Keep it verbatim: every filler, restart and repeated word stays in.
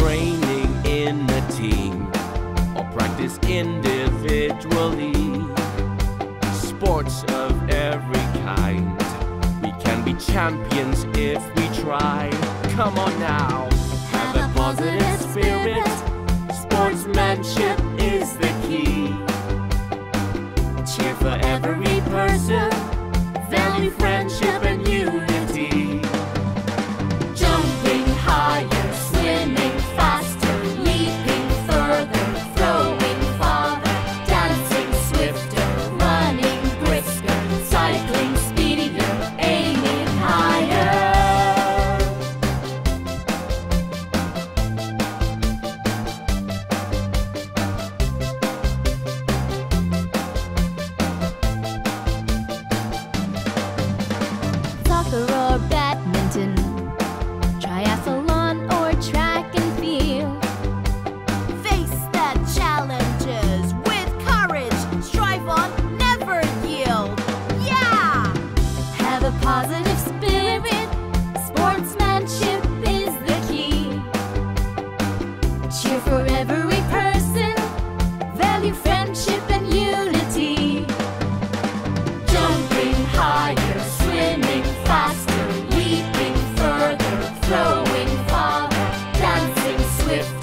training in a team or practice individually. Sports of every kind, we can be champions if we try. Come on now, have a positive spirit. Sportsmanship is the key. Cheer for every person, value friendship and unity. Jumping higher, swimming faster, leaping further, throwing farther, dancing swifter, running brisker, cycling speedier, aiming higher. Soccer or badminton, triathlon or track and field. Face the challenges with courage, strive on, never yield. Yeah! Have a positive spirit, sportsmanship is the key. Cheer for every person, value friendship and unity. Jumping higher, swimming faster, leaping further, throwing farther, dancing swift.